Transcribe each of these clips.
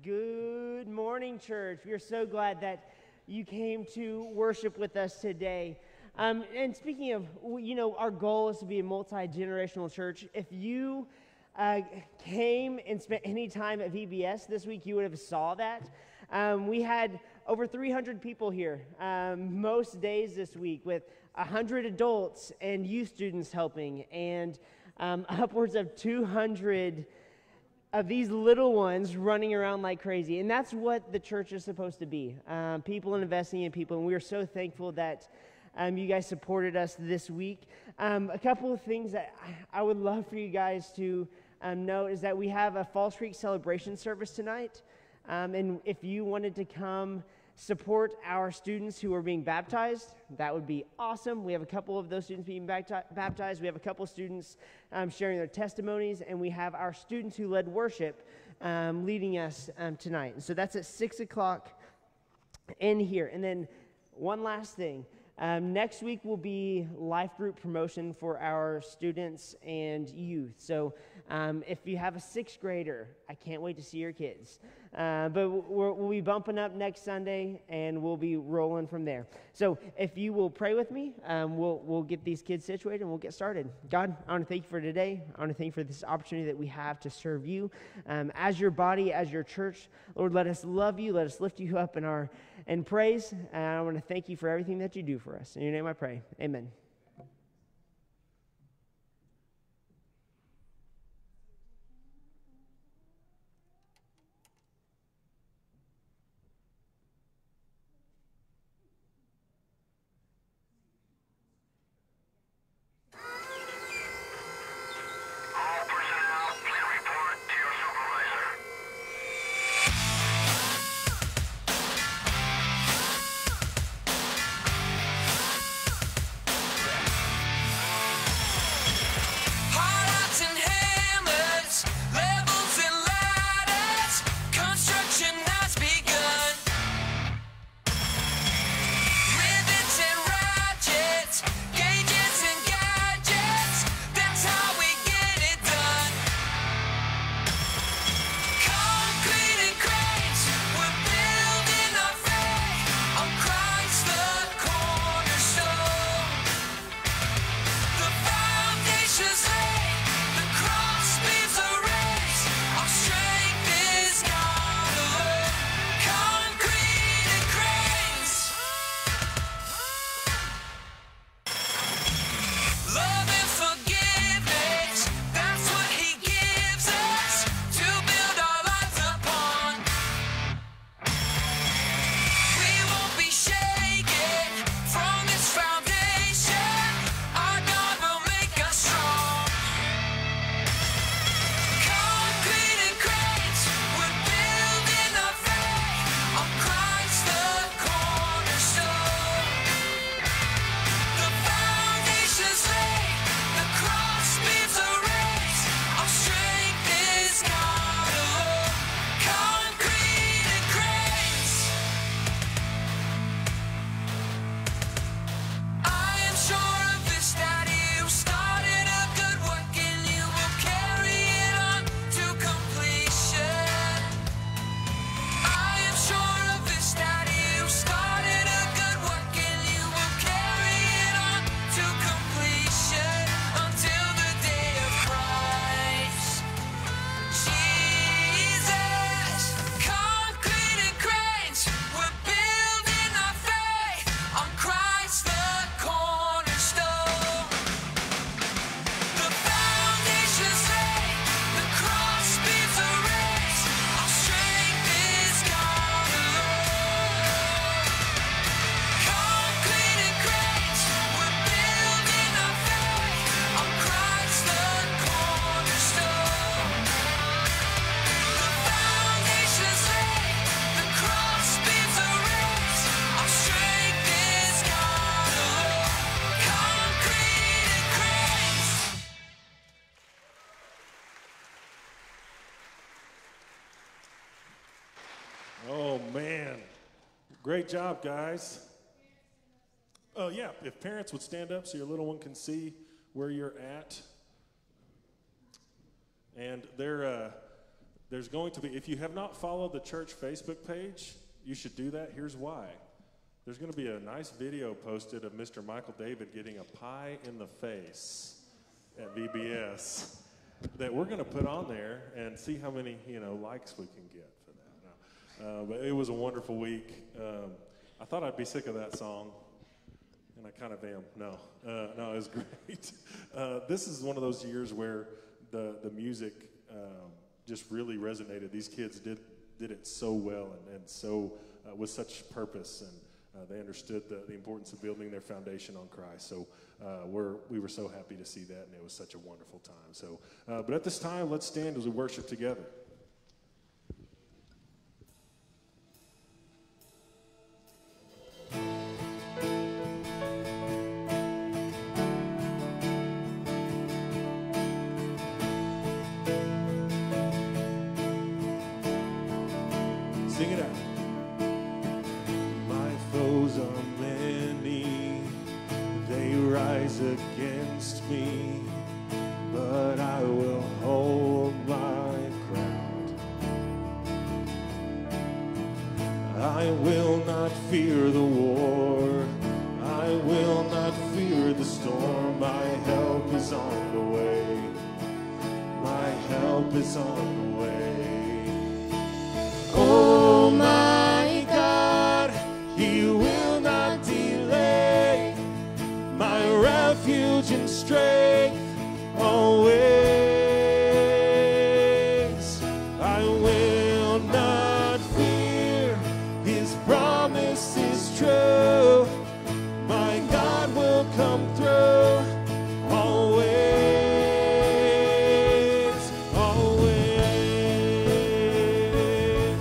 Good morning, church. We are so glad that you came to worship with us today. And speaking of, our goal is to be a multi-generational church. If you came and spent any time at VBS this week, you would have saw that. We had over 300 people here most days this week, with 100 adults and youth students helping, and upwards of 200 of these little ones running around like crazy. And that's what the church is supposed to be, people investing in people. And we are so thankful that you guys supported us this week. A couple of things that I would love for you guys to know is that we have a Falls Creek celebration service tonight. And if you wanted to come support our students who are being baptized, that would be awesome. We have a couple of those students being baptized. We have a couple of students sharing their testimonies, and we have our students who led worship leading us tonight. And so that's at 6 o'clock in here. And then one last thing. Next week will be life group promotion for our students and youth. So if you have a sixth grader, I can't wait to see your kids. But we'll be bumping up next Sunday, and we'll be rolling from there. So if you will pray with me, we'll get these kids situated, and we'll get started. God, I want to thank you for today. I want to thank you for this opportunity that we have to serve you as your body, as your church. Lord, let us love you. Let us lift you up in praise. And I want to thank you for everything that you do for us. In your name I pray. Amen. Great job, guys. Oh, yeah, if parents would stand up so your little one can see where you're at. And they're there's going to be, if you have not followed the church Facebook page, you should do that. Here's why. There's going to be a nice video posted of Mr. Michael David getting a pie in the face at VBS that we're going to put on there and see how many, likes we can get for that. But it was a wonderful week. I thought I'd be sick of that song, and I kind of am. No, it was great. This is one of those years where the music just really resonated. These kids did it so well and so with such purpose, and they understood the importance of building their foundation on Christ. So we were so happy to see that, and it was such a wonderful time. So, but at this time, let's stand as we worship together. Sing it out. Rise against me, but I will hold my ground. I will not fear the war, I will not fear the storm. My help is on the way, my help is on the way. Oh my God, He will not delay, my refuge and strength always. I will not fear, His promise is true. My God will come through always, always.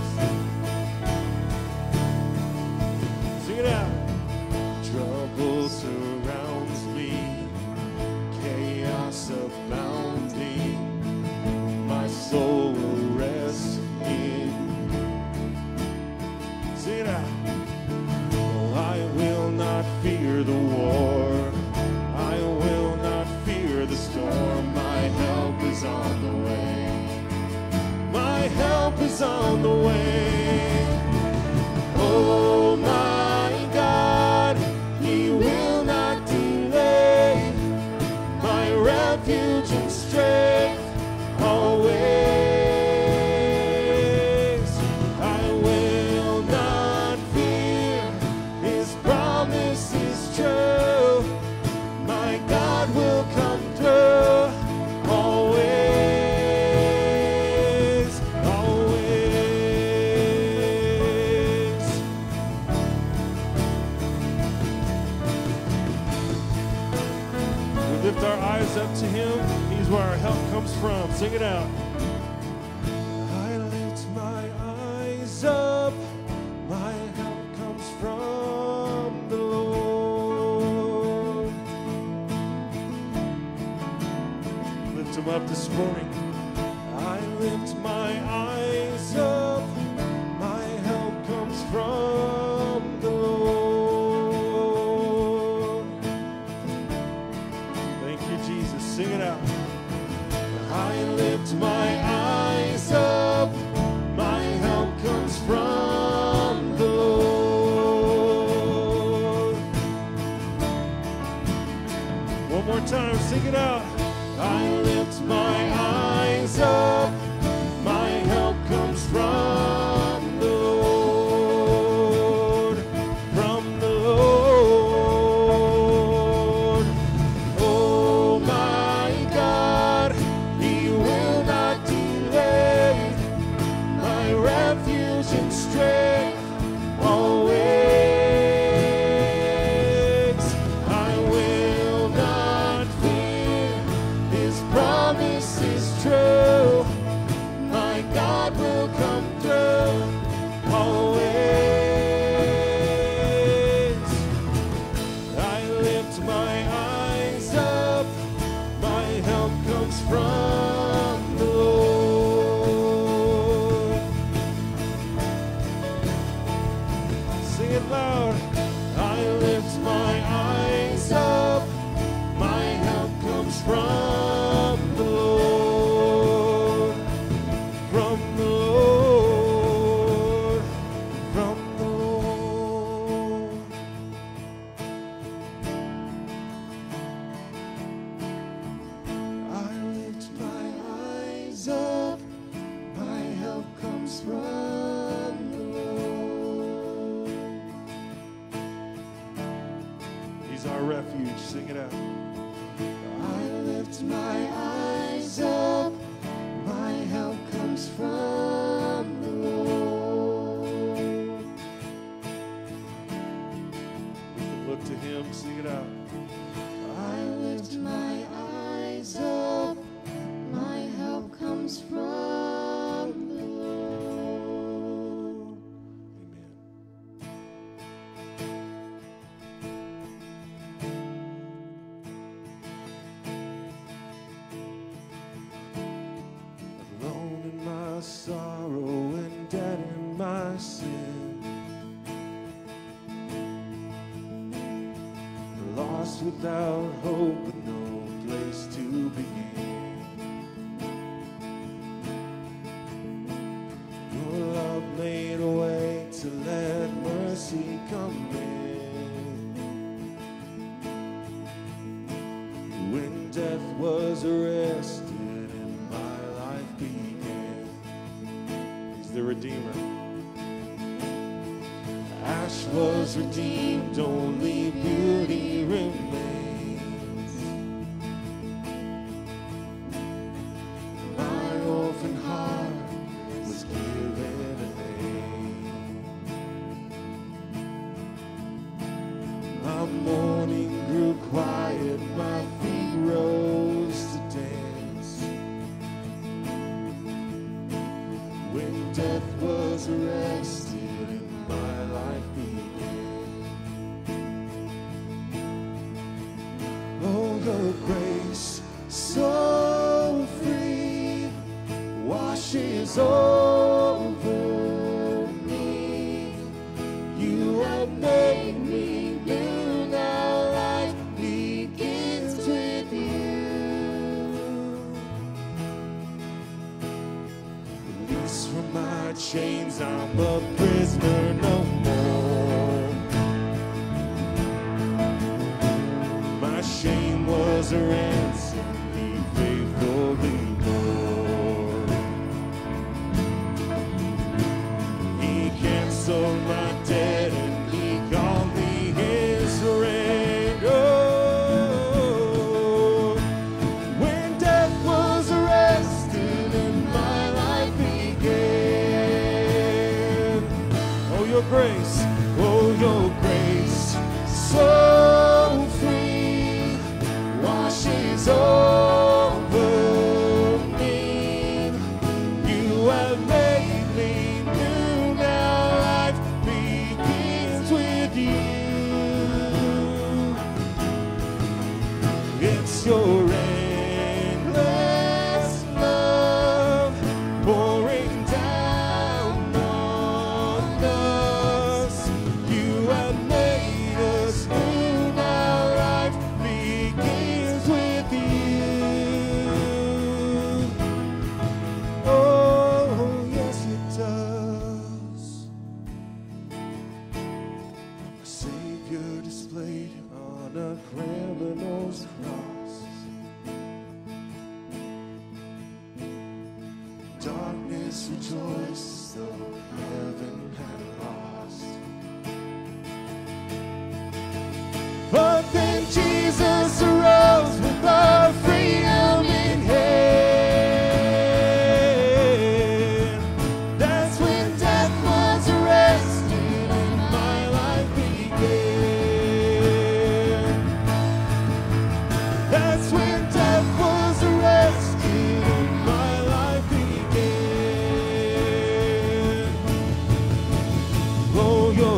Sing it out. Trouble surrounds me, chaos abounding, my soul will rest in. Sing it out. Oh, I will not fear the war, I will not fear the storm. My help is on the way, my help is on the way. Oh my God, He will not delay, my refuge and strength always. I will not fear, His promise is true. My God will come through always, always. We lift our eyes up to Him. He's where our help comes from. Sing it out. I lift my eyes up. My help comes from the Lord. Lift Him up this morning. I lift my eyes up. My help comes from the Lord. Thank you, Jesus. Sing it out. I lift my eyes up. My help comes from the Lord. One more time. Sing it out. I lift my eyes. comes from the Lord. He's our refuge. Sing it out. I lift my eyes up, my help comes from the Lord. We can look to him. Sing it out. I lift my eyes up, my help comes from the Lord. Amen. Alone in my sorrow and dead in my sin, lost without hope and no place to begin. Your love made a way to let mercy come in. When death was arrested and my life began. He's the Redeemer. Ash was redeemed, only beauty remains. My orphan heart was given a name. My mourning grew quiet, my feet rose to dance. When death was arrested and my life began. Oh, your grace so free washes over me. You have made me new, now life begins with you. Released from my chains, I'm a prisoner no more. My shame was a ransom he faithfully bore. He canceled my debt and he called me his friend. Oh, when death was arrested and my life began. Oh, your grace, so free, washes over me. You have made me new, now life begins with you. It's your endless love pouring down on us. You have made us new, now life begins with you. Oh, yes it does. A Savior displayed on a criminal's cross. Darkness rejoiced though heaven had lost. But then Jesus arose with our freedom in hand. That's when death was arrested and my life began. That's when death was arrested and my life began. Oh, your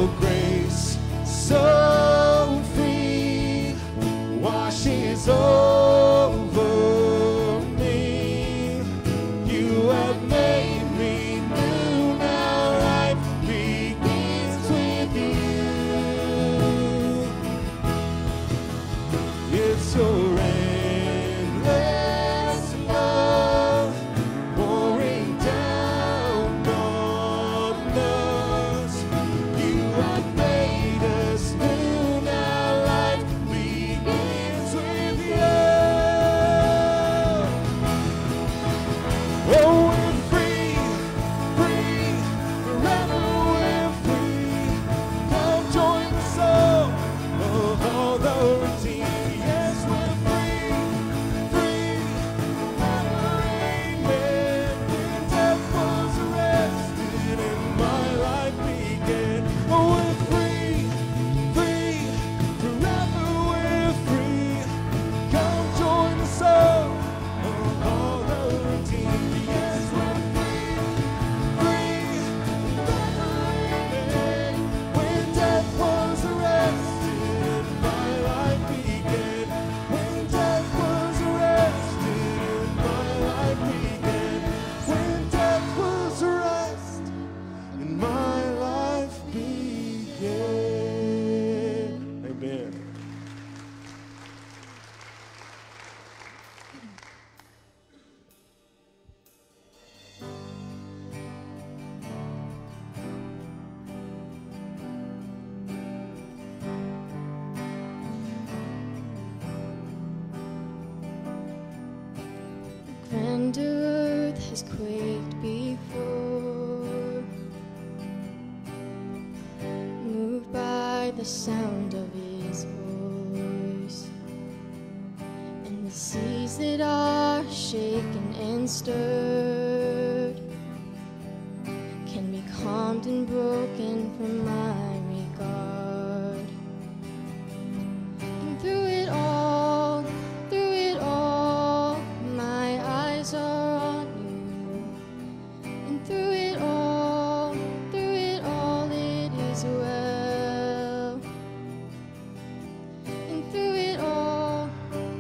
under earth has quaked before, moved by the sound of his voice, and the seas that are shaken and stirred can be calmed and broken from my regard. And through it all, my eyes are on you. And through it all, it is well. And through it all,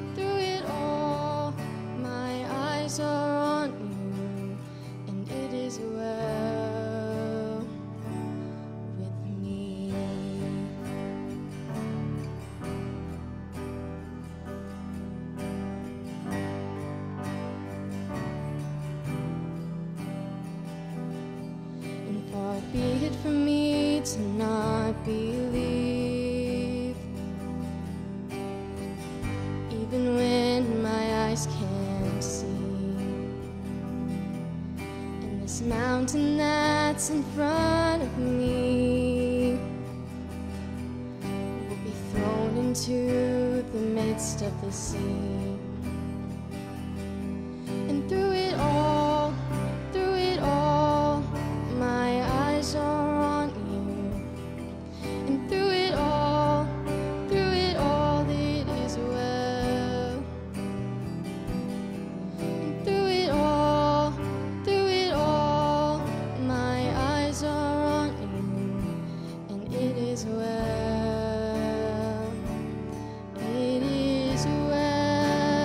my eyes are on you, and it is well with me. And far be it from me to not believe, even when my eyes can't see. And this mountain that's in front of me will be thrown into the midst of the sea. And through it all, my eyes are on you. And through it all, it is well. And through it all, my eyes are on you, and it is well. It is well.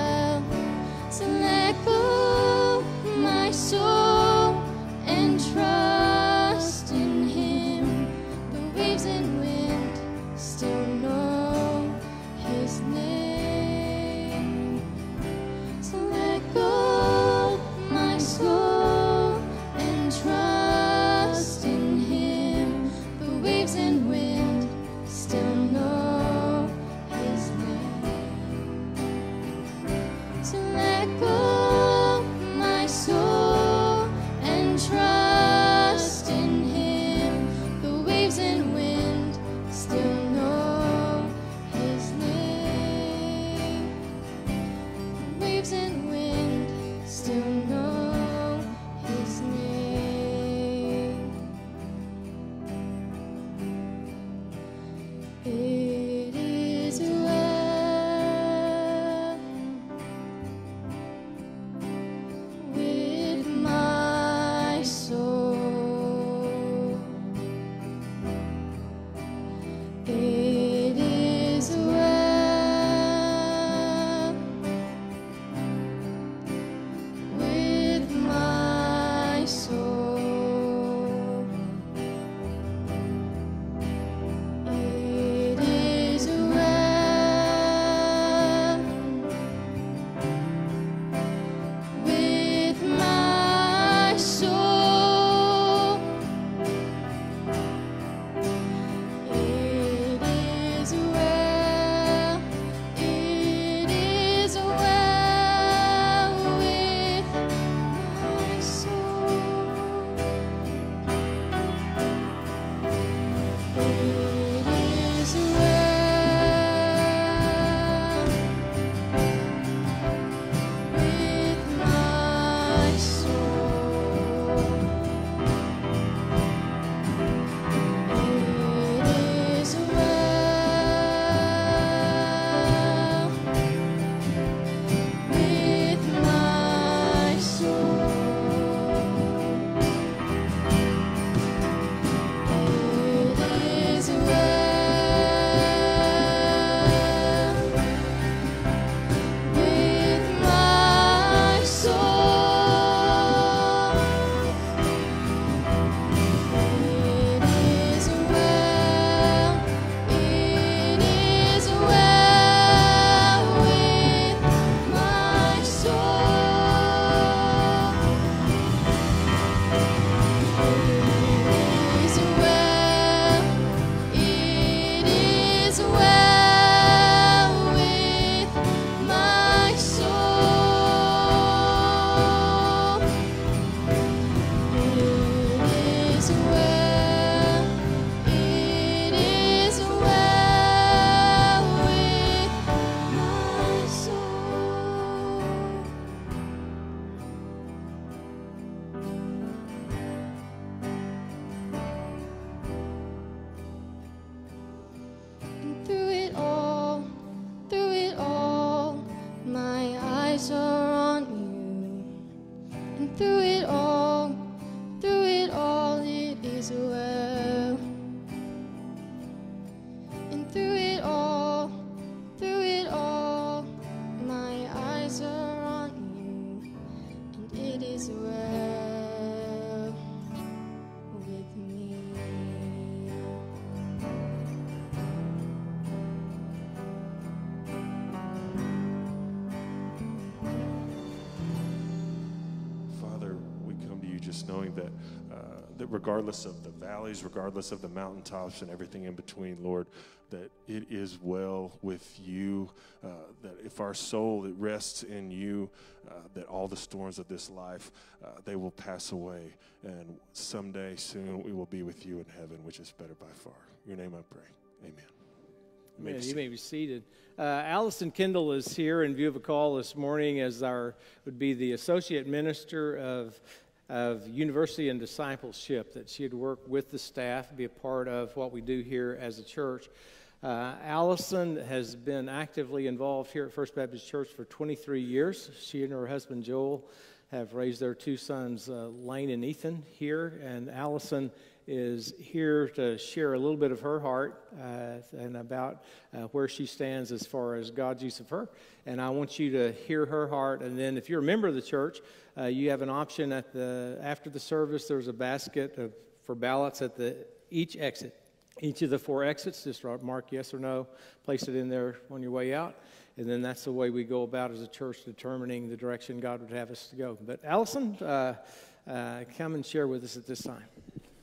peace, knowing that that regardless of the valleys, regardless of the mountaintops and everything in between, Lord, that it is well with you, that if our soul it rests in you, that all the storms of this life, they will pass away, and someday soon we will be with you in heaven, which is better by far. In your name I pray. Amen. You may be seated. Allison Kendall is here in view of a call this morning as would be the associate minister of university and discipleship, that she'd work with the staff, be a part of what we do here as a church. Allison has been actively involved here at First Baptist Church for 23 years. She and her husband Joel have raised their two sons, Lane and Ethan, here, and Allison is here to share a little bit of her heart and about where she stands as far as God's use of her. And I want you to hear her heart. And then if you're a member of the church, you have an option after the service. There's a basket for ballots at each exit. Each of the 4 exits, just mark yes or no, place it in there on your way out. And then that's the way we go about as a church determining the direction God would have us to go. But Allison, come and share with us at this time.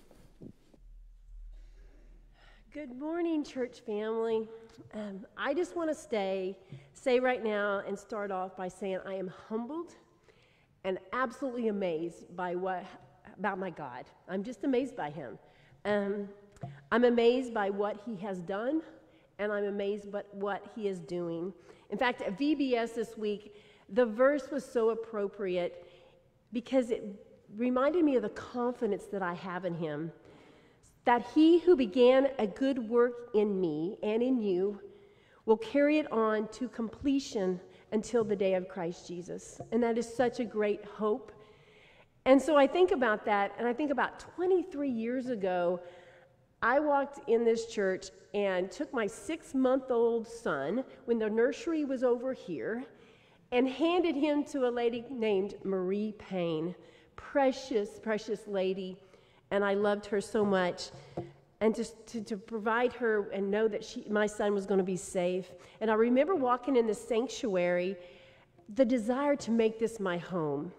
Good morning, church family. I just want to say right now and start off by saying I am humbled and absolutely amazed about my God. I'm just amazed by him. I'm amazed by what he has done, and I'm amazed by what he is doing. In fact, at VBS this week, the verse was so appropriate because it reminded me of the confidence that I have in him, that he who began a good work in me and in you will carry it on to completion until the day of Christ Jesus. And that is such a great hope. And so I think about that, and I think about 23 years ago, I walked in this church and took my 6-month-old son when the nursery was over here and handed him to a lady named Marie Payne. Precious, precious lady. And I loved her so much. And just to provide her and know that my son was going to be safe. And I remember walking in the sanctuary, the desire to make this my home,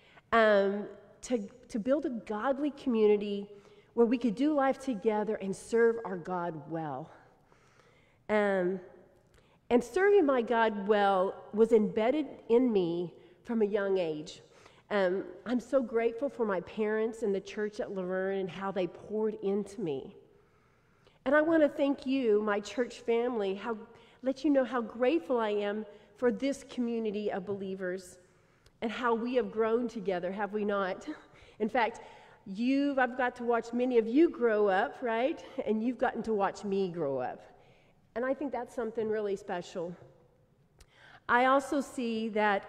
to build a godly community where we could do life together and serve our God well. And serving my God well was embedded in me from a young age. I'm so grateful for my parents and the church at Laverne and how they poured into me. And I want to thank you, my church family, let you know how grateful I am for this community of believers and how we have grown together, have we not? In fact, I've got to watch many of you grow up, right? And you've gotten to watch me grow up. And I think that's something really special. I also see that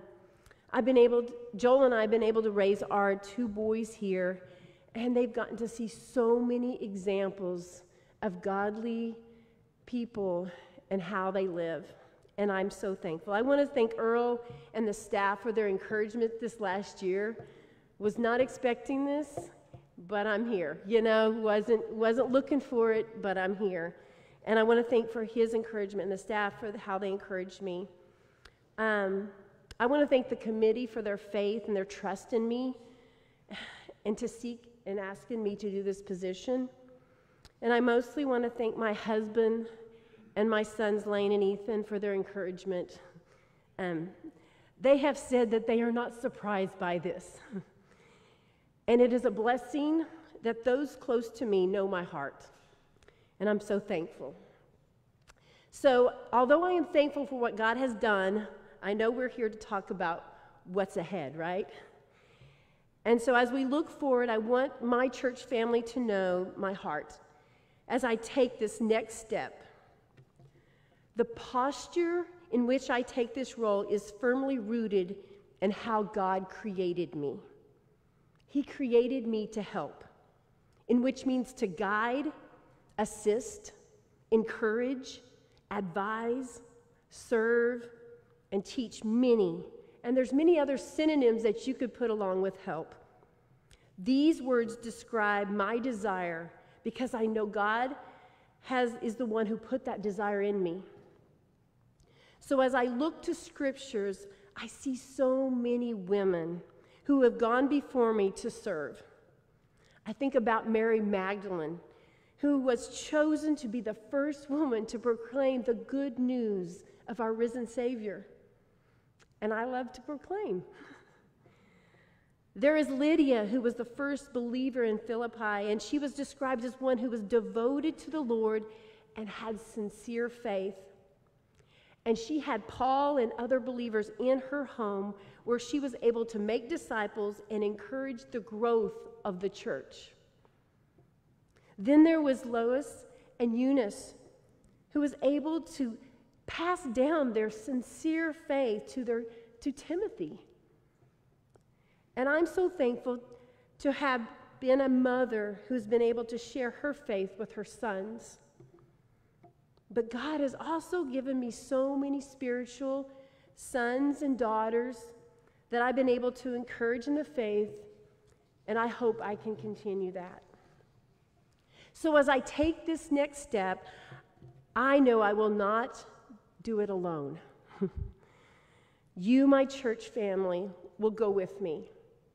Joel and I have been able to raise our 2 boys here, and they've gotten to see so many examples of godly people and how they live. And I'm so thankful. I want to thank Earl and the staff for their encouragement this last year. Was not expecting this, but I'm here. Wasn't looking for it, but I'm here. And I want to thank for his encouragement and the staff for how they encouraged me. I want to thank the committee for their faith and their trust in me and to seek and asking me to do this position. And I mostly want to thank my husband and my sons, Lane and Ethan, for their encouragement. They have said that they are not surprised by this. And it is a blessing that those close to me know my heart. And I'm so thankful. So, although I am thankful for what God has done, I know we're here to talk about what's ahead, right? And so as we look forward, I want my church family to know my heart as I take this next step. The posture in which I take this role is firmly rooted in how God created me. He created me to help, in which means to guide, assist, encourage, advise, serve, and teach many. And there's many other synonyms that you could put along with help. These words describe my desire because I know God is the one who put that desire in me. So as I look to scriptures, I see so many women who have gone before me to serve. I think about Mary Magdalene, who was chosen to be the first woman to proclaim the good news of our risen Savior. And I love to proclaim. There is Lydia, who was the first believer in Philippi, and she was described as one who was devoted to the Lord and had sincere faith. And she had Paul and other believers in her home where she was able to make disciples and encourage the growth of the church. Then there was Lois and Eunice, who was able to pass down their sincere faith to Timothy. And I'm so thankful to have been a mother who's been able to share her faith with her sons. But God has also given me so many spiritual sons and daughters that I've been able to encourage in the faith, and I hope I can continue that. So as I take this next step, I know I will not do it alone. You, my church family, will go with me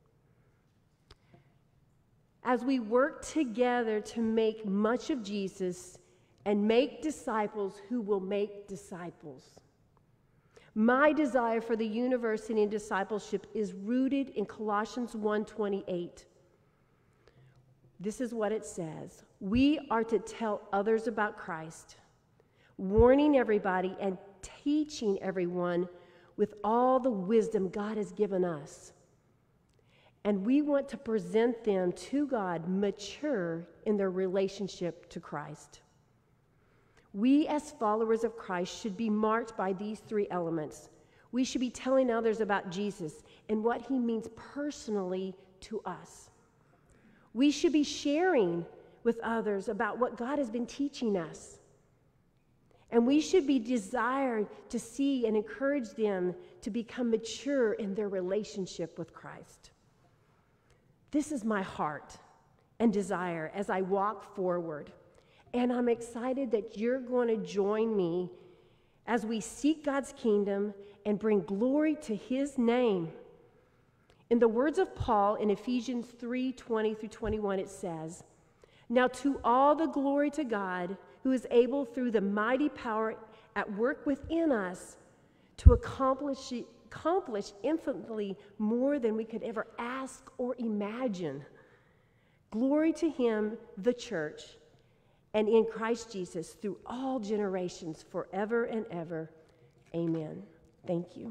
as we work together to make much of Jesus and make disciples who will make disciples. My desire for the university and discipleship is rooted in Colossians 1:28. This is what it says. We are to tell others about Christ, warning everybody and teaching everyone with all the wisdom God has given us. And we want to present them to God mature in their relationship to Christ. We as followers of Christ should be marked by these three elements. We should be telling others about Jesus and what he means personally to us. We should be sharing with others about what God has been teaching us. And we should be desired to see and encourage them to become mature in their relationship with Christ. This is my heart and desire as I walk forward. And I'm excited that you're going to join me as we seek God's kingdom and bring glory to his name. In the words of Paul in Ephesians 3:20-21, it says, "Now to all the glory to God, who is able through the mighty power at work within us to accomplish infinitely more than we could ever ask or imagine. Glory to him, the church, and in Christ Jesus through all generations, forever and ever. Amen." Thank you.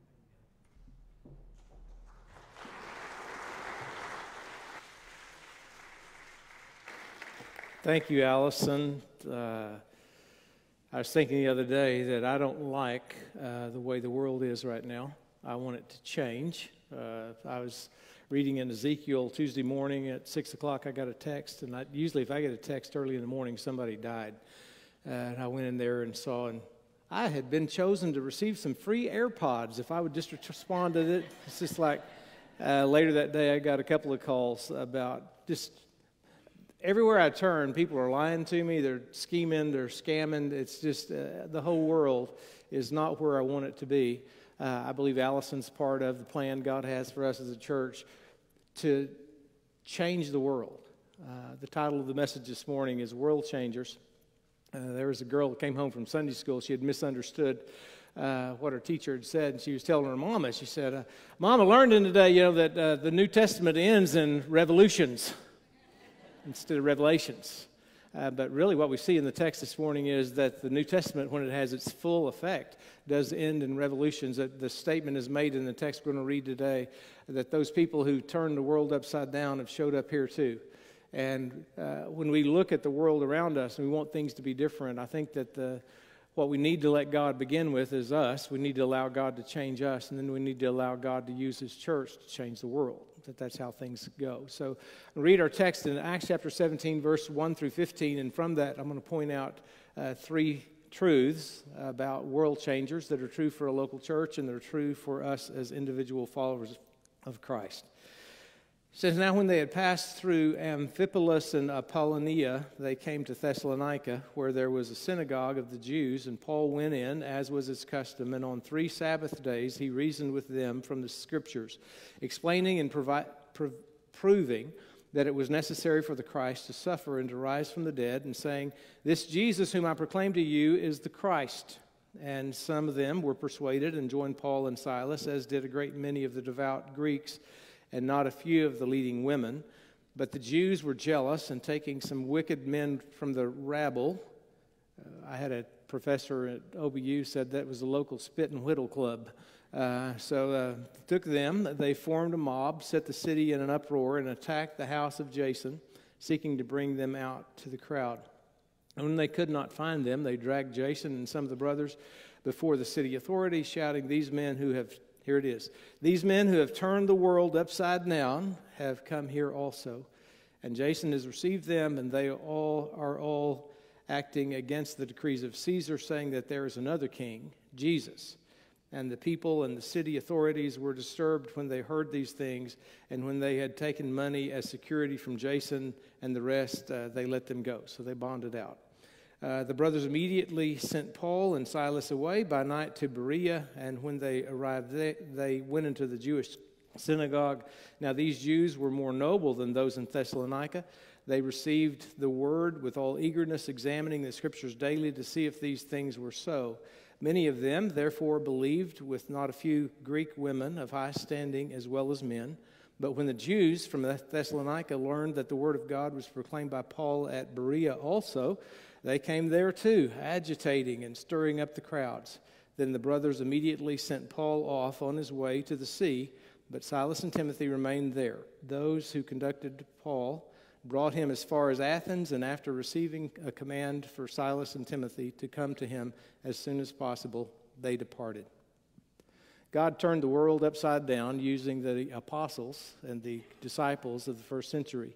Thank you, Allison. I was thinking the other day that I don't like the way the world is right now. I want it to change. I was reading in Ezekiel Tuesday morning at 6 o'clock. I got a text, and usually if I get a text early in the morning, somebody died. And I went in there and saw, and I had been chosen to receive some free AirPods if I would just respond to it. It's just like later that day, I got a couple of calls about just everywhere I turn, people are lying to me, they're scheming, they're scamming. It's just the whole world is not where I want it to be. I believe Allison's part of the plan God has for us as a church to change the world. The title of the message this morning is World Changers. There was a girl that came home from Sunday school. She had misunderstood what her teacher had said, and she was telling her mama, she said, "Mama, learned in today, that the New Testament ends in revolutions instead of revelations." But really what we see in the text this morning is that the New Testament, when it has its full effect, does end in revolutions. That the statement is made in the text we're going to read today, that those people who turned the world upside down have showed up here too. And when we look at the world around us and we want things to be different, I think that what we need to let God begin with is us. We need to allow God to change us, and then we need to allow God to use his church to change the world. That's how things go. So I'll read our text in Acts chapter 17, verse 1 through 15, and from that I'm going to point out three truths about world changers that are true for a local church and that are true for us as individual followers of Christ. It says, now when they had passed through Amphipolis and Apollonia, they came to Thessalonica, where there was a synagogue of the Jews, and Paul went in, as was his custom, and on 3 Sabbath days he reasoned with them from the Scriptures, explaining and proving that it was necessary for the Christ to suffer and to rise from the dead, and saying, this Jesus whom I proclaim to you is the Christ. And some of them were persuaded and joined Paul and Silas, as did a great many of the devout Greeks, and not a few of the leading women. But the Jews were jealous, and taking some wicked men from the rabble, I had a professor at OBU said that was a local spit and whittle club. So took them, they formed a mob, set the city in an uproar, and attacked the house of Jason, seeking to bring them out to the crowd. And when they could not find them, they dragged Jason and some of the brothers before the city authorities, shouting, these men who have turned the world upside down have come here also. And Jason has received them, and they are all acting against the decrees of Caesar, saying that there is another king, Jesus. And the people and the city authorities were disturbed when they heard these things, and when they had taken money as security from Jason and the rest, they let them go. So they bonded out. The brothers immediately sent Paul and Silas away by night to Berea, and when they arrived there, they went into the Jewish synagogue. Now these Jews were more noble than those in Thessalonica. They received the word with all eagerness, examining the Scriptures daily to see if these things were so. Many of them, therefore, believed, with not a few Greek women of high standing as well as men. But when the Jews from Thessalonica learned that the word of God was proclaimed by Paul at Berea also, they came there too, agitating and stirring up the crowds. Then the brothers immediately sent Paul off on his way to the sea, but Silas and Timothy remained there. Those who conducted Paul brought him as far as Athens, and after receiving a command for Silas and Timothy to come to him as soon as possible, they departed. God turned the world upside down using the apostles and the disciples of the first century.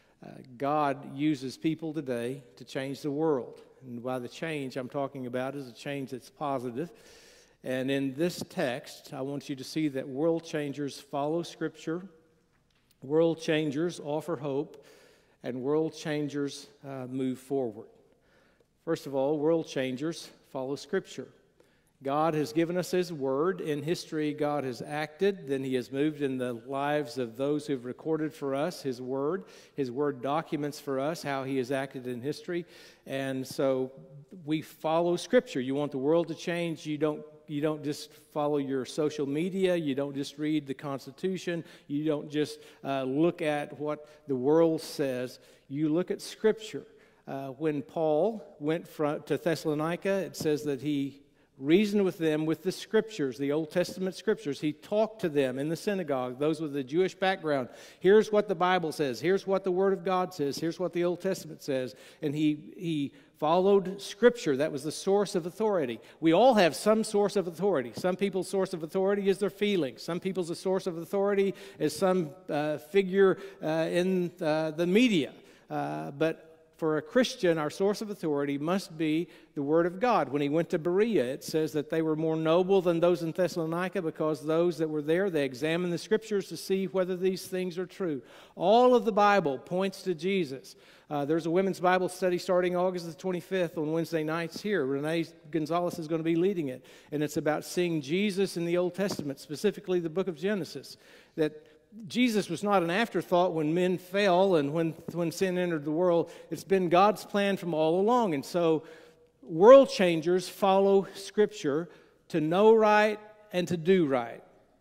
God uses people today to change the world. And by the change I'm talking about is a change that's positive. And in this text, I want you to see that world changers follow Scripture, world changers offer hope, and world changers move forward. First of all, world changers follow Scripture. God has given us His Word. In history, God has acted. Then He has moved in the lives of those who have recorded for us His Word. His Word documents for us how He has acted in history. And so we follow Scripture. You want the world to change, you don't just follow your social media. You don't just read the Constitution. You don't just look at what the world says. You look at Scripture. When Paul went to Thessalonica, it says that he reasoned with them with the Scriptures, the Old Testament Scriptures. He talked to them in the synagogue, those with the Jewish background. Here's what the Bible says. Here's what the Word of God says. Here's what the Old Testament says. And he followed Scripture. That was the source of authority. We all have some source of authority. Some people's source of authority is their feelings. Some people's source of authority is some figure in the media. But for a Christian, our source of authority must be the Word of God. When he went to Berea, it says that they were more noble than those in Thessalonica because those that were there, they examined the Scriptures to see whether these things are true. All of the Bible points to Jesus. There's a women's Bible study starting August the 25th on Wednesday nights here. Renee Gonzalez is going to be leading it. And it's about seeing Jesus in the Old Testament, specifically the book of Genesis. That Jesus was not an afterthought when men fell and when sin entered the world. It's been God's plan from all along. And so world changers follow Scripture to know right and to do right.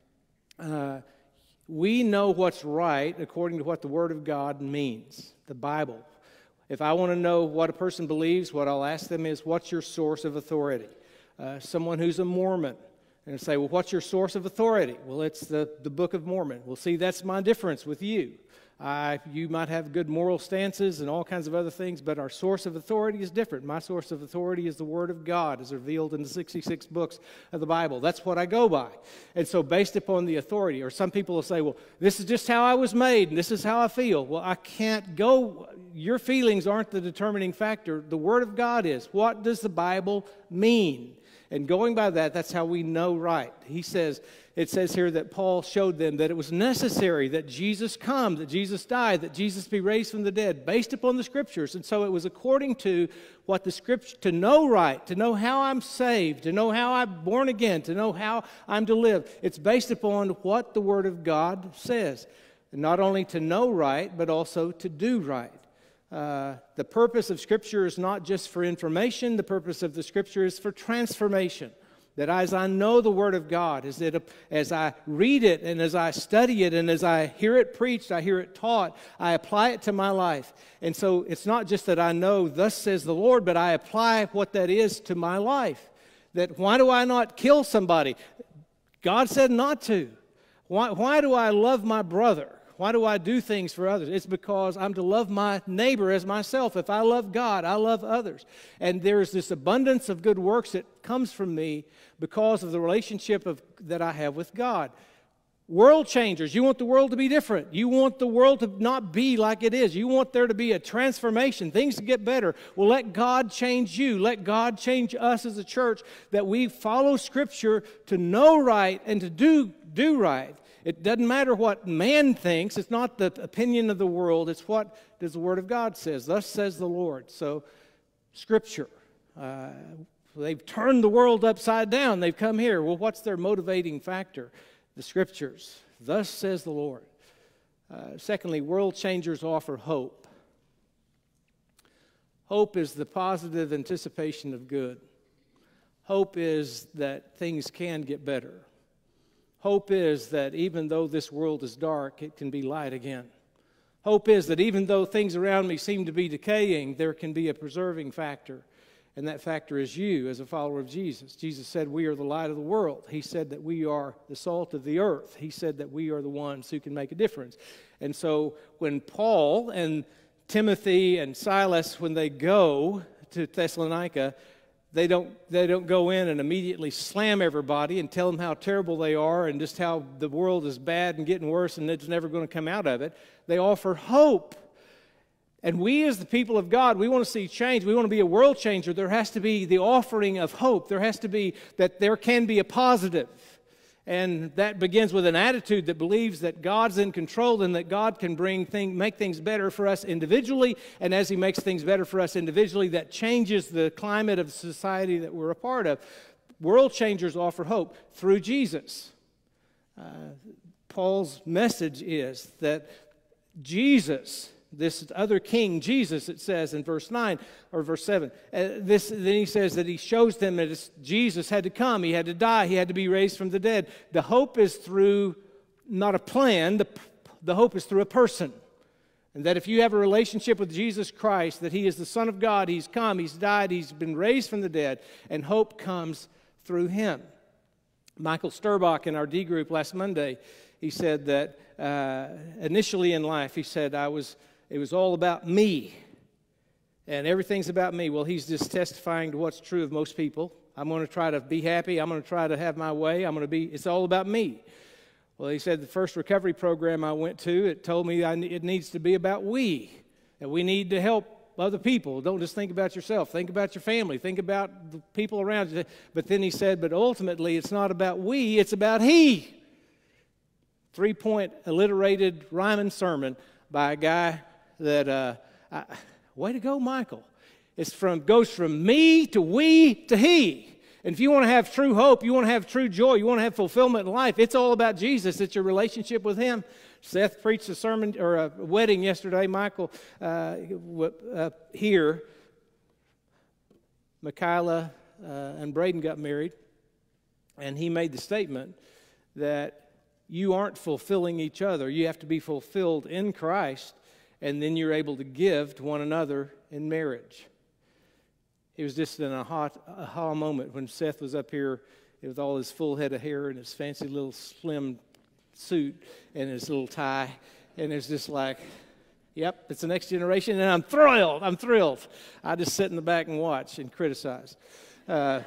We know what's right according to what the Word of God means, the Bible. If I want to know what a person believes, what I'll ask them is, what's your source of authority? Someone who's a Mormon. And say, well, what's your source of authority? Well, it's the Book of Mormon. Well, see, that's my difference with you. You might have good moral stances and all kinds of other things, but our source of authority is different. My source of authority is the Word of God, as revealed in the 66 books of the Bible. That's what I go by. And so based upon the authority, or some people will say, well, this is just how I was made, and this is how I feel. Well, I can't go. Your feelings aren't the determining factor. The Word of God is. What does the Bible mean? And going by that, that's how we know right. It says here that Paul showed them that it was necessary that Jesus come, that Jesus die, that Jesus be raised from the dead, based upon the Scriptures. And so it was according to what the Scripture, to know right, to know how I'm saved, to know how I'm born again, to know how I'm to live. It's based upon what the Word of God says. And not only to know right, but also to do right. The purpose of Scripture is not just for information. The purpose of the Scripture is for transformation. That as I know the Word of God, as I read it and as I study it and as I hear it preached, I hear it taught, I apply it to my life. And so it's not just that I know, thus says the Lord, but I apply what that is to my life. That why do I not kill somebody? God said not to. Why do I love my brother? Why do I do things for others? It's because I'm to love my neighbor as myself. If I love God, I love others. And there's this abundance of good works that comes from me because of the relationship that I have with God. World changers. You want the world to be different. You want the world to not be like it is. You want there to be a transformation, things to get better. Well, let God change you. Let God change us as a church, that we follow Scripture to know right and to do right. It doesn't matter what man thinks. It's not the opinion of the world. It's what does the Word of God says. Thus says the Lord. So, Scripture. They've turned the world upside down. They've come here. Well, what's their motivating factor? The Scriptures. Thus says the Lord. Secondly, world changers offer hope. Hope is the positive anticipation of good. Hope is that things can get better. Hope is that even though this world is dark, it can be light again. Hope is that even though things around me seem to be decaying, there can be a preserving factor. And that factor is you as a follower of Jesus. Jesus said we are the light of the world. He said that we are the salt of the earth. He said that we are the ones who can make a difference. And so when Paul and Timothy and Silas, when they go to Thessalonica, they don't go in and immediately slam everybody and tell them how terrible they are and just how the world is bad and getting worse and it's never going to come out of it. They offer hope. And we as the people of God, we want to see change. We want to be a world changer. There has to be the offering of hope. There has to be that there can be a positive. And that begins with an attitude that believes that God's in control and that God can make things better for us individually. And as He makes things better for us individually, that changes the climate of society that we're a part of. World changers offer hope through Jesus. Paul's message is that Jesus, this other king, Jesus, it says in verse 9 or verse 7. Then he says that he shows them that Jesus had to come, he had to die, he had to be raised from the dead. The hope is through not a plan, the hope is through a person. And that if you have a relationship with Jesus Christ, that He is the Son of God, He's come, He's died, He's been raised from the dead, and hope comes through Him. Michael Sturbach in our D group last Monday, he said that initially in life, he said, it was all about me, and everything's about me. Well, he's just testifying to what's true of most people. I'm going to try to be happy. I'm going to try to have my way. It's all about me. Well, he said the first recovery program I went to, it told me it needs to be about we, that we need to help other people. Don't just think about yourself. Think about your family. Think about the people around you. But then he said, but ultimately it's not about we, it's about He. 3-point alliterated rhyming sermon by a guy that, way to go, Michael. Goes from me to we to He. And if you want to have true hope, you want to have true joy, you want to have fulfillment in life, it's all about Jesus. It's your relationship with Him. Seth preached a sermon or a wedding yesterday. Michael here. Michaela and Braden got married, and he made the statement that you aren't fulfilling each other. You have to be fulfilled in Christ, and then you're able to give to one another in marriage. It was just an aha moment when Seth was up here with all his full head of hair and his fancy little slim suit and his little tie, and it's just like, yep, it's the next generation, and I'm thrilled. I just sit in the back and watch and criticize. That's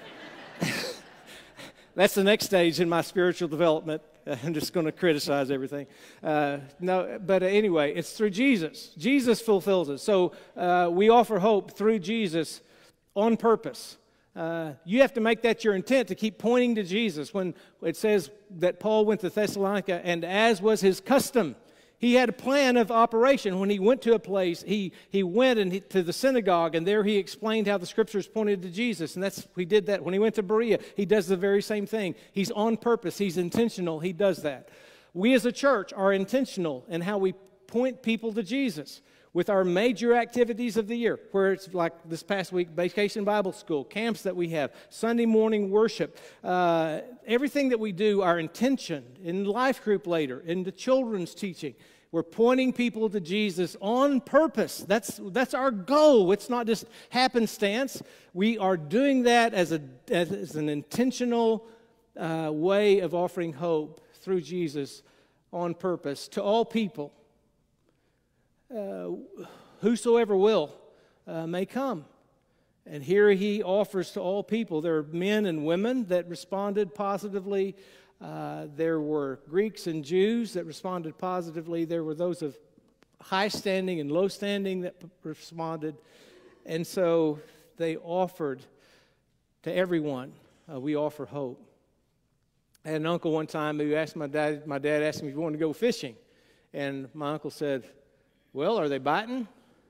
the next stage in my spiritual development. I'm just going to criticize everything. Anyway, it's through Jesus. Jesus fulfills it. So we offer hope through Jesus on purpose. You have to make that your intent, to keep pointing to Jesus. When it says that Paul went to Thessalonica, and as was his custom, he had a plan of operation. When he went to a place, he went to the synagogue, and there he explained how the Scriptures pointed to Jesus. And he did that. When he went to Berea, he does the very same thing. He's on purpose. He's intentional. He does that. We as a church are intentional in how we point people to Jesus with our major activities of the year, where it's like this past week, Vacation Bible School, camps that we have, Sunday morning worship, everything that we do, our intention, in life group later, in the children's teaching, we're pointing people to Jesus on purpose. That's our goal. It's not just happenstance. We are doing that as an intentional way of offering hope through Jesus on purpose to all people. Whosoever will may come. And here he offers to all people. There are men and women that responded positively. There were Greeks and Jews that responded positively. There were those of high standing and low standing that responded. And so they offered to everyone. We offer hope. I had an uncle one time who asked my dad asked him if he wanted to go fishing. And my uncle said, "Well, are they biting?"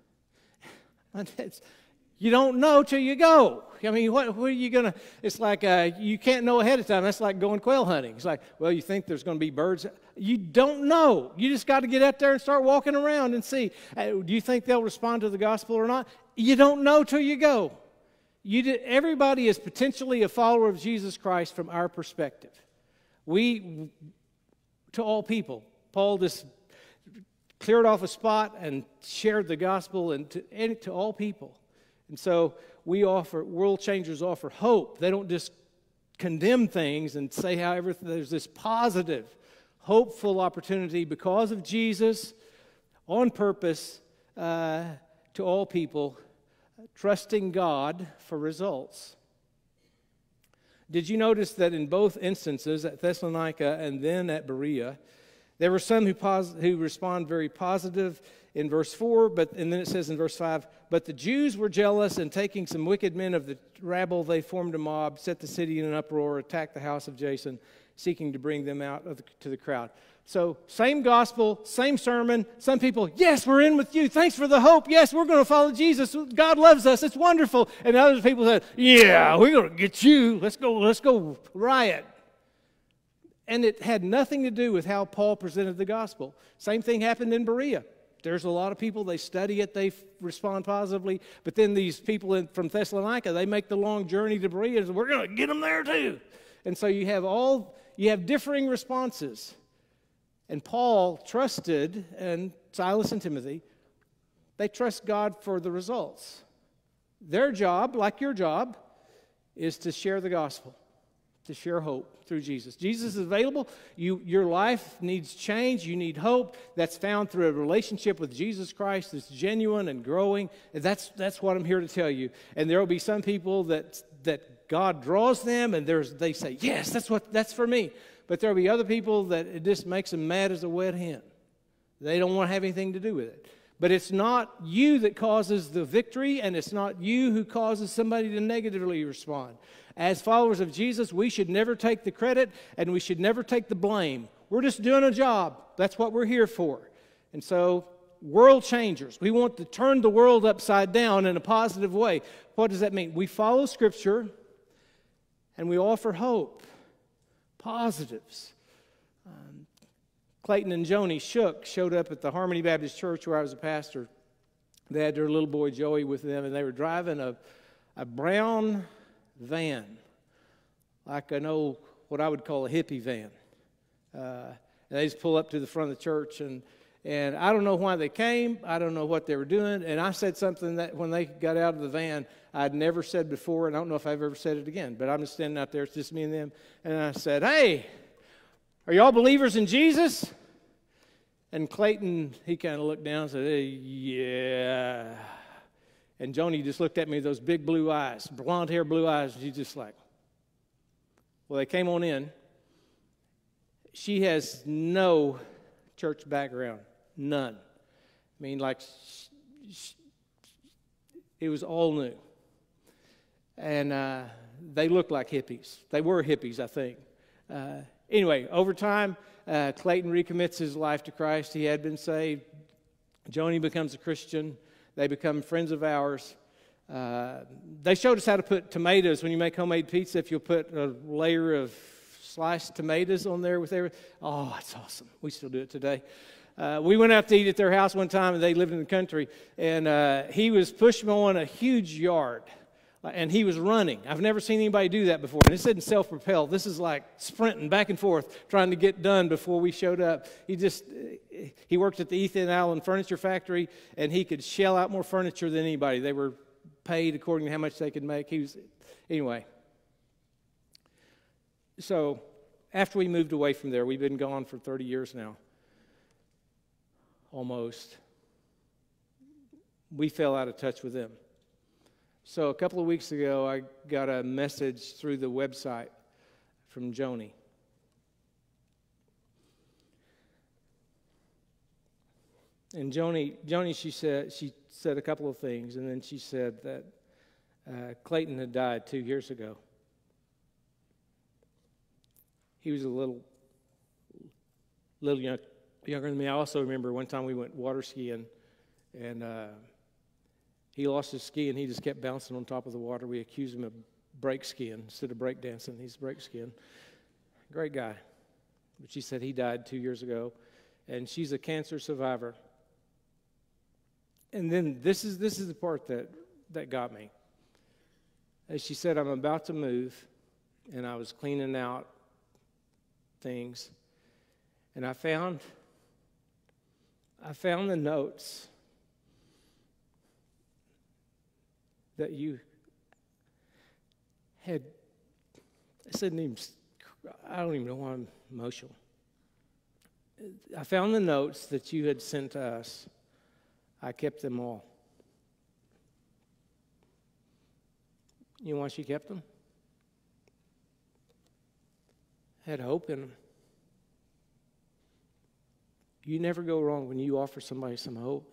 You don't know till you go. I mean, what are you going to, it's like you can't know ahead of time. That's like going quail hunting. It's like, well, you think there's going to be birds. You don't know. You just got to get out there and start walking around and see. Do you think they'll respond to the gospel or not? You don't know till you go. Everybody is potentially a follower of Jesus Christ from our perspective. To all people. Paul just cleared off a spot and shared the gospel and to all people. And so World Changers offer hope. They don't just condemn things and say how there's this positive, hopeful opportunity because of Jesus on purpose to all people, trusting God for results. Did you notice that in both instances, at Thessalonica and then at Berea, there were some who respond very positive in verse 4, and then it says in verse 5, "But the Jews were jealous, and taking some wicked men of the rabble, they formed a mob, set the city in an uproar, attacked the house of Jason, seeking to bring them out to the crowd." So, same gospel, same sermon. Some people, yes, we're in with you. Thanks for the hope. Yes, we're going to follow Jesus. God loves us. It's wonderful. And other people said, yeah, we're going to get you. Let's go riot. And it had nothing to do with how Paul presented the gospel. Same thing happened in Berea. There's a lot of people, they study it, they respond positively. But then these people from Thessalonica, they make the long journey to Berea, and we're going to get them there too. And so you have differing responses. And Paul trusted, and Silas and Timothy, they trust God for the results. Their job, like your job, is to share the gospel, to share hope through Jesus. Jesus is available. Your life needs change. You need hope. That's found through a relationship with Jesus Christ that's genuine and growing. And that's what I'm here to tell you. And there will be some people that God draws them, and they say, yes, that's for me. But there will be other people that it just makes them mad as a wet hen. They don't want to have anything to do with it. But it's not you that causes the victory, and it's not you who causes somebody to negatively respond. As followers of Jesus, we should never take the credit, and we should never take the blame. We're just doing a job. That's what we're here for. And so, world changers. We want to turn the world upside down in a positive way. What does that mean? We follow Scripture, and we offer hope. Positives. Clayton and Joni Shook showed up at the Harmony Baptist Church where I was a pastor. They had their little boy Joey with them, and they were driving a brown van, like an old, what I would call a hippie van. And they just pull up to the front of the church, and I don't know why they came. I don't know what they were doing. And I said something that when they got out of the van, I'd never said before, and I don't know if I've ever said it again. But I'm just standing out there. It's just me and them. And I said, hey, are y'all believers in Jesus? And Clayton, he kind of looked down and said, hey, yeah. And Joni just looked at me with those big blue eyes, blonde hair, blue eyes. And she's just like, well, they came on in. She has no church background, none. I mean, like, it was all new. And they looked like hippies. They were hippies, I think. Anyway, over time, Clayton recommits his life to Christ. He had been saved. Joni becomes a Christian. They become friends of ours. They showed us how to put tomatoes. When you make homemade pizza, if you'll put a layer of sliced tomatoes on there with everything. Oh, it's awesome. We still do it today. We went out to eat at their house one time, and they lived in the country. And he was push mowing a huge yard. And he was running. I've never seen anybody do that before. And this isn't self-propelled. This is like sprinting back and forth, trying to get done before we showed up. He worked at the Ethan Allen Furniture Factory, and he could shell out more furniture than anybody. They were paid according to how much they could make. Anyway. So after we moved away from there, we've been gone for 30 years now. Almost. We fell out of touch with them. So a couple of weeks ago, I got a message through the website from Joni. And Joni, she said a couple of things, and then she said that Clayton had died 2 years ago. He was a little younger than me. I also remember one time we went water skiing, and he lost his ski, and he just kept bouncing on top of the water. We accused him of break skiing instead of break dancing. He's break skiing. Great guy. But she said he died 2 years ago, and she's a cancer survivor. And then this is the part that got me. As she said, I'm about to move, and I was cleaning out things, and I found the notes that you had. I don't even know why I'm emotional. I found the notes that you had sent to us. I kept them all. You know why she kept them? Had hope in them. You never go wrong when you offer somebody some hope.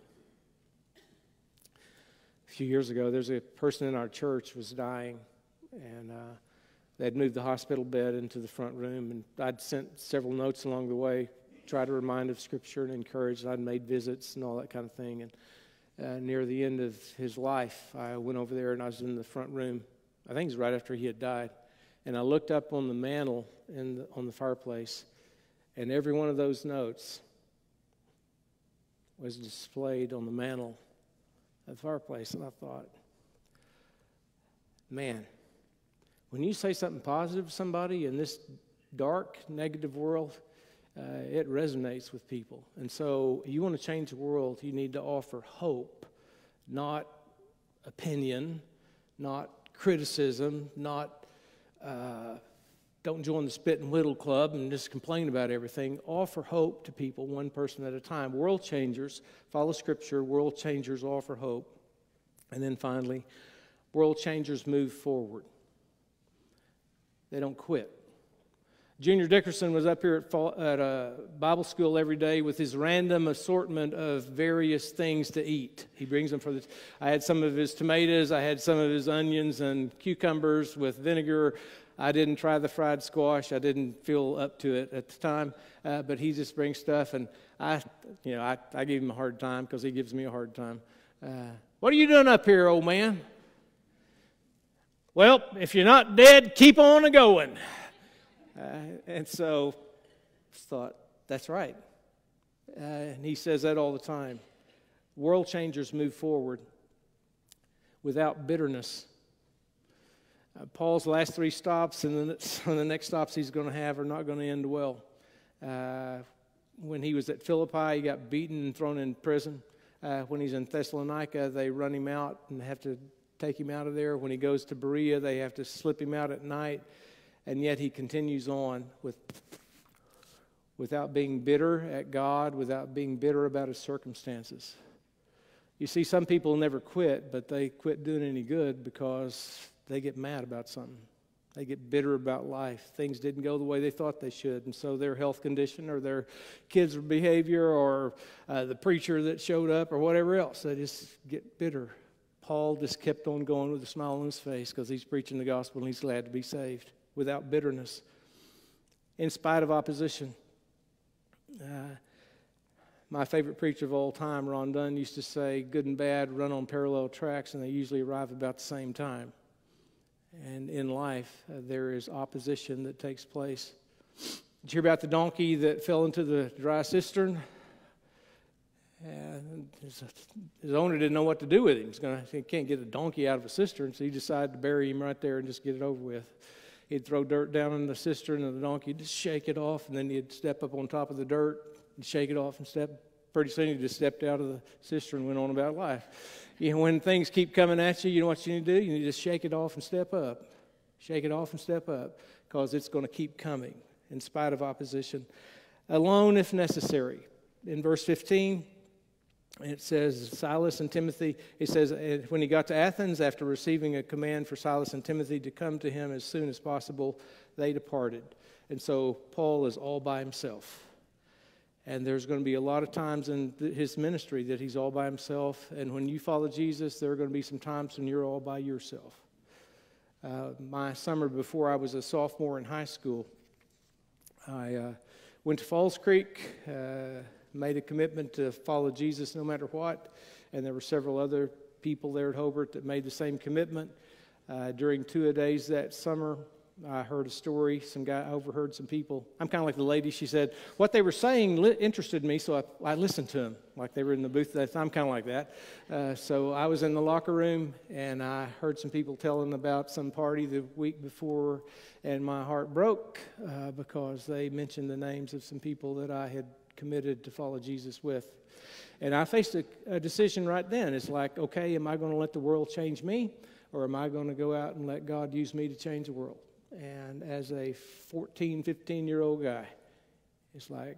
A few years ago, there's a person in our church was dying, and they'd moved the hospital bed into the front room, and I'd sent several notes along the way, try to remind of Scripture and encourage, and I'd made visits and all that kind of thing. And near the end of his life, I went over there, and I was in the front room. I think it was right after he had died. And I looked up on the mantle on the fireplace, and every one of those notes was displayed on the mantle of the fireplace. And I thought, man, when you say something positive to somebody in this dark, negative world, it resonates with people. And so you want to change the world, you need to offer hope, not opinion, not criticism, not don't join the spit and whittle club and just complain about everything. Offer hope to people one person at a time. World changers follow Scripture. World changers offer hope. And then finally, world changers move forward. They don't quit. Junior Dickerson was up here at a Bible school every day with his random assortment of various things to eat. He brings them for I had some of his tomatoes. I had some of his onions and cucumbers with vinegar. I didn't try the fried squash. I didn't feel up to it at the time. But he just brings stuff, and I give him a hard time because he gives me a hard time. What are you doing up here, old man? Well, if you're not dead, keep on a-going. And so I thought, that's right. And he says that all the time. World changers move forward without bitterness. Paul's last 3 stops and the next stops he's going to have are not going to end well. When he was at Philippi, he got beaten and thrown in prison. When he's in Thessalonica, they run him out and have to take him out of there. When he goes to Berea, they have to slip him out at night. And yet he continues on without being bitter at God, without being bitter about his circumstances. You see, some people never quit, but they quit doing any good because they get mad about something. They get bitter about life. Things didn't go the way they thought they should, and so their health condition or their kids' behavior or the preacher that showed up or whatever else, they just get bitter Paul just kept on going with a smile on his face because he's preaching the gospel and he's glad to be saved without bitterness, in spite of opposition. My favorite preacher of all time, Ron Dunn, used to say, good and bad run on parallel tracks, and they usually arrive about the same time. And in life, there is opposition that takes place. Did you hear about the donkey that fell into the dry cistern? And his owner didn't know what to do with him. He can't get a donkey out of a cistern, so he decided to bury him right there and just get it over with. He'd throw dirt down in the cistern, and the donkey would just shake it off, and then he'd step up on top of the dirt and shake it off and step. Pretty soon he just stepped out of the cistern and went on about life. When things keep coming at you, you know what you need to do? You need to just shake it off and step up. Shake it off and step up, because it's going to keep coming in spite of opposition. Alone if necessary. In verse 15, it says Silas and Timothy, it says when he got to Athens, after receiving a command for Silas and Timothy to come to him as soon as possible, they departed. And so Paul is all by himself. And there's going to be a lot of times in his ministry that he's all by himself. And when you follow Jesus, there are going to be some times when you're all by yourself. My summer before I was a sophomore in high school, I went to Falls Creek, made a commitment to follow Jesus no matter what. And there were several other people there at Hobart that made the same commitment. During 2 days that summer, I heard a story. Some guy overheard some people. I'm kind of like the lady. She said, what they were saying interested me, so I listened to them, like they were in the booth. I'm kind of like that. So I was in the locker room, and I heard some people telling about some party the week before, and my heart broke because they mentioned the names of some people that I had committed to follow Jesus with. And I faced a decision right then. It's like, okay, am I going to let the world change me, or am I going to go out and let God use me to change the world? And as a 14, 15-year-old guy, it's like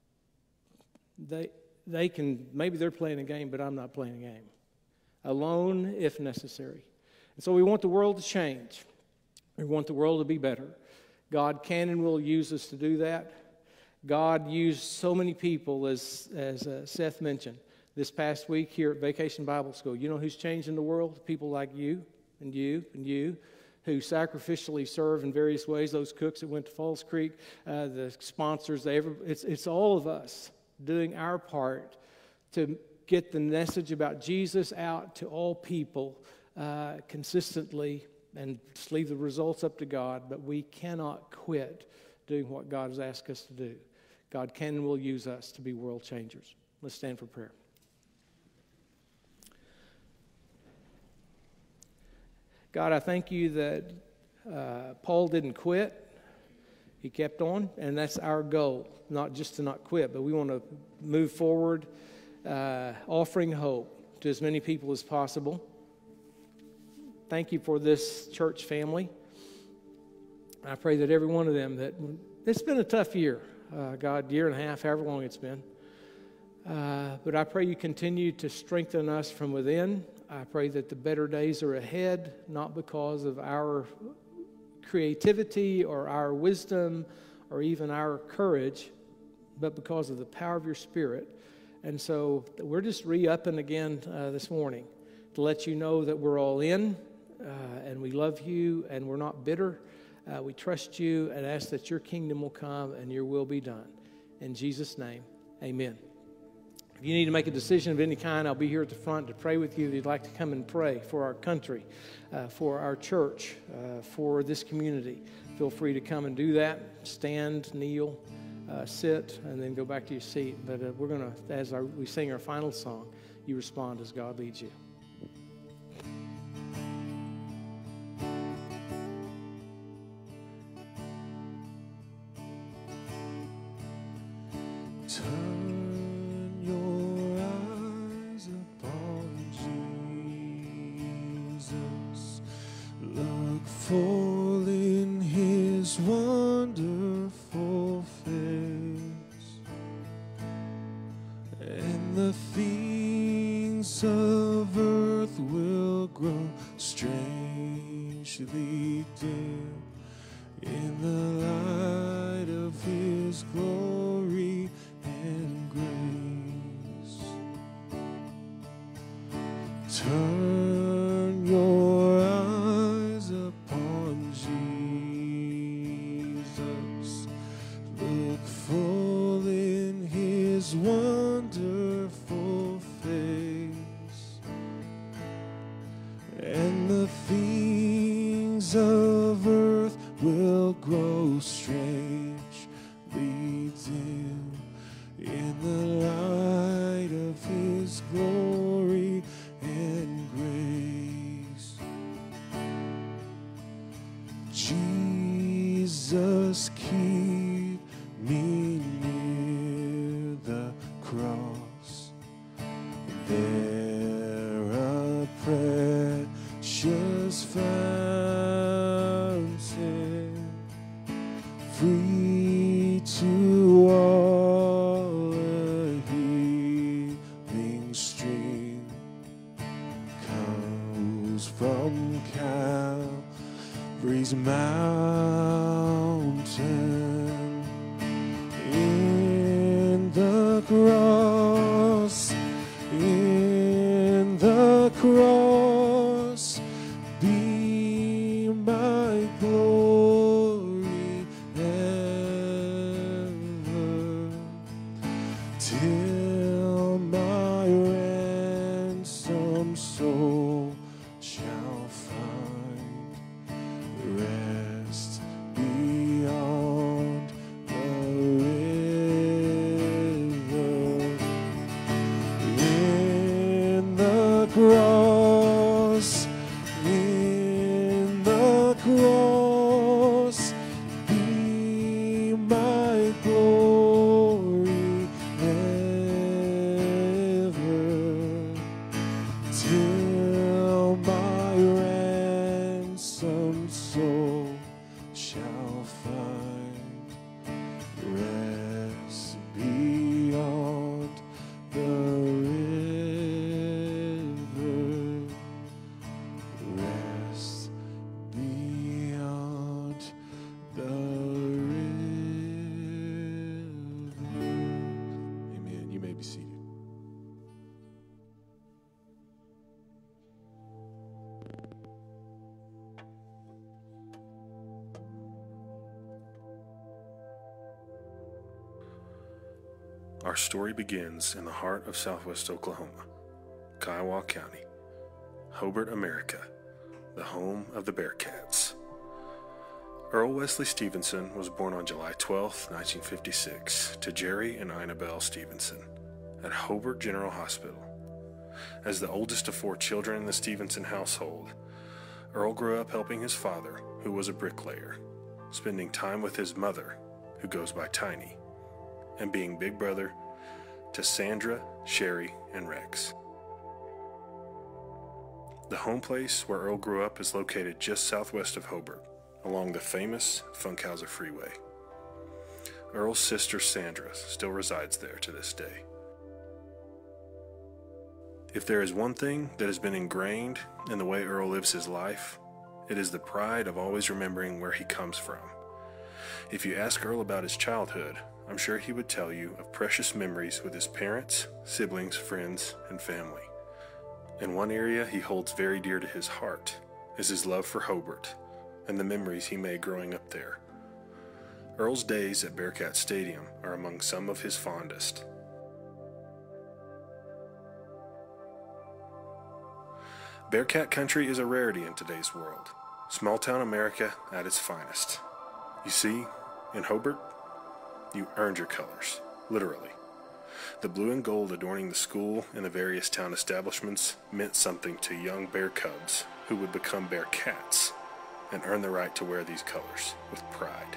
they can, maybe they're playing a game, but I'm not playing a game. Alone if necessary. And so we want the world to change. We want the world to be better. God can and will use us to do that. God used so many people, as Seth mentioned, this past week here at Vacation Bible School. You know who's changing the world? People like you and you and you, who sacrificially serve in various ways, those cooks that went to Falls Creek, the sponsors, it's all of us doing our part to get the message about Jesus out to all people consistently, and just leave the results up to God. But we cannot quit doing what God has asked us to do. God can and will use us to be world changers. Let's stand for prayer. God, I thank you that Paul didn't quit. He kept on, and that's our goal, not just to not quit, but we want to move forward, offering hope to as many people as possible. Thank you for this church family. I pray that every one of them, that it's been a tough year, God, year and a half, however long it's been. But I pray you continue to strengthen us from within. I pray that the better days are ahead, not because of our creativity or our wisdom or even our courage, but because of the power of your Spirit. And so we're just re-upping again this morning to let you know that we're all in, and we love you, and we're not bitter. We trust you and ask that your kingdom will come and your will be done. In Jesus' name, amen. If you need to make a decision of any kind, I'll be here at the front to pray with you. If you'd like to come and pray for our country, for our church, for this community, feel free to come and do that. Stand, kneel, sit, and then go back to your seat. But we're going to, as we sing our final song, you respond as God leads you. Full in his wonderful face, and the things of earth will grow strangely dim in the light of his glory and grace. Turn things of earth will grow strangely dim in the light of his glory and grace. Jesus, keep me near the cross. There a precious fountain, free to all, a healing stream comes from Calvary's mountain. In the cross, in the cross, be my glory ever, till my ransomed soul shall find rest beyond the river. In the cross, in the cross, be my glory ever, till my ransomed soul shall find rest beyond the river, rest beyond the river. Amen. You may be seated. Our story begins in the heart of southwest Oklahoma, Kiowa County, Hobart, America, the home of the Bearcats. Earl Wesley Stevenson was born on July 12, 1956, to Jerry and Inabelle Stevenson at Hobart General Hospital. As the oldest of 4 children in the Stevenson household, Earl grew up helping his father, who was a bricklayer, spending time with his mother, who goes by Tiny, and being big brother to Sandra, Sherry, and Rex. The home place where Earl grew up is located just southwest of Hobart, along the famous Funkhauser Freeway. Earl's sister Sandra still resides there to this day. If there is one thing that has been ingrained in the way Earl lives his life, it is the pride of always remembering where he comes from. If you ask Earl about his childhood, I'm sure he would tell you of precious memories with his parents, siblings, friends, and family. And one area he holds very dear to his heart is his love for Hobart and the memories he made growing up there. Earl's days at Bearcat Stadium are among some of his fondest. Bearcat country is a rarity in today's world. Small town America at its finest. You see, in Hobart, you earned your colors, literally. The blue and gold adorning the school and the various town establishments meant something to young bear cubs who would become Bearcats and earn the right to wear these colors with pride.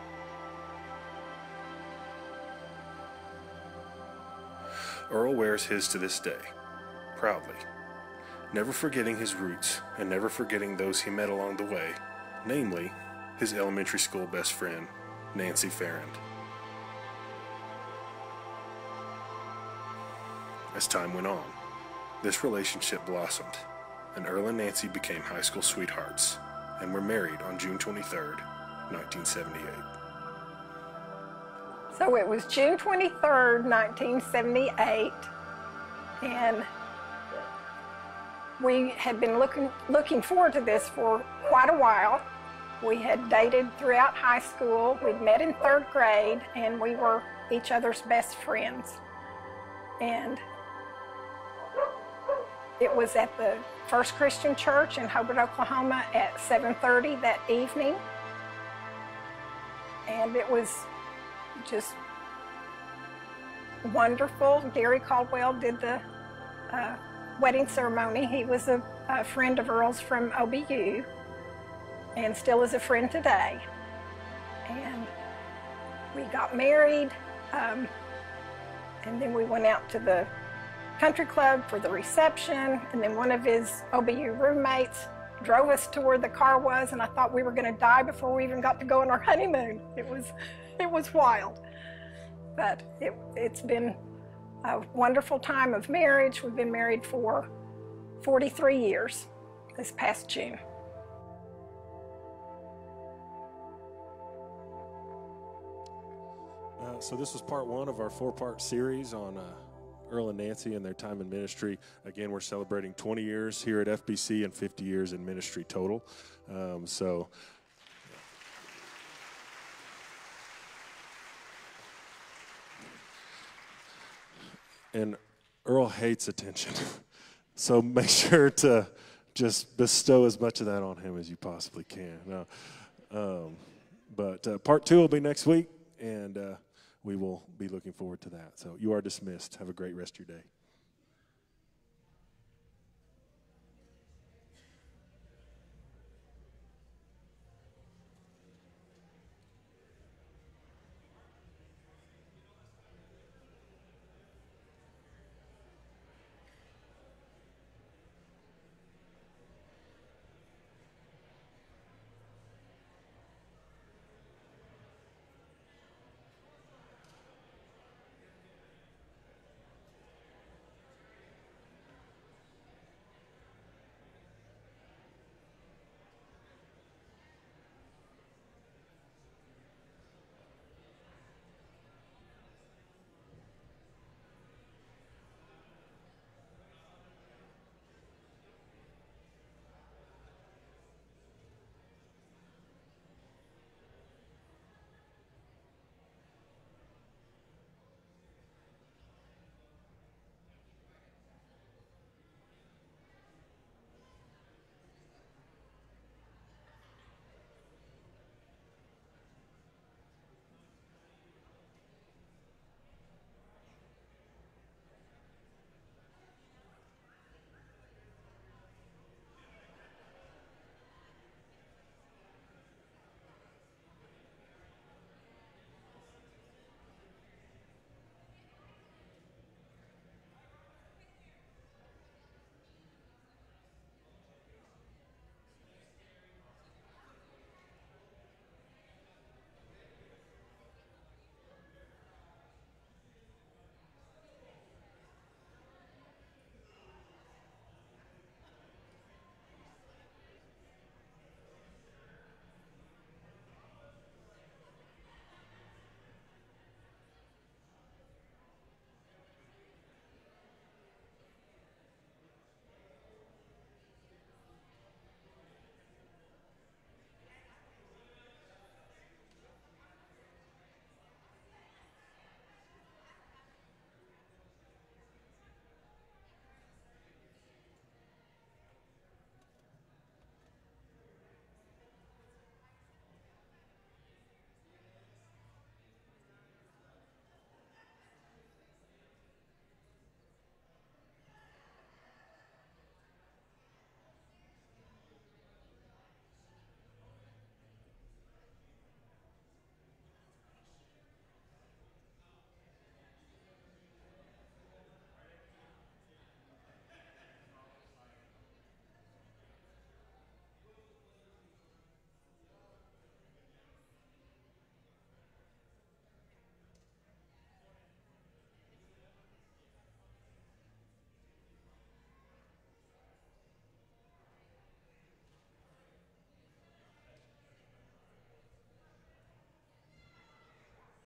Earl wears his to this day, proudly, never forgetting his roots and never forgetting those he met along the way, namely his elementary school best friend, Nancy Farrand. As time went on, this relationship blossomed, and Earl and Nancy became high school sweethearts and were married on June 23rd, 1978. So it was June 23rd, 1978, and we had been looking forward to this for quite a while. We had dated throughout high school, we'd met in 3rd grade, and we were each other's best friends. And It was at the First Christian Church in Hobart, Oklahoma at 7:30 that evening. And it was just wonderful. Gary Caldwell did the wedding ceremony. He was a friend of Earl's from OBU and still is a friend today. And we got married, and then we went out to the country club for the reception, and then one of his OBU roommates drove us to where the car was, and I thought we were going to die before we even got to go on our honeymoon. It was wild. But it's been a wonderful time of marriage. We've been married for 43 years this past June. So this was part one of our 4-part series on Earl and Nancy and their time in ministry. Again, we're celebrating 20 years here at FBC and 50 years in ministry total. And Earl hates attention. So make sure to just bestow as much of that on him as you possibly can. But part 2 will be next week, and we will be looking forward to that. So you are dismissed. Have a great rest of your day.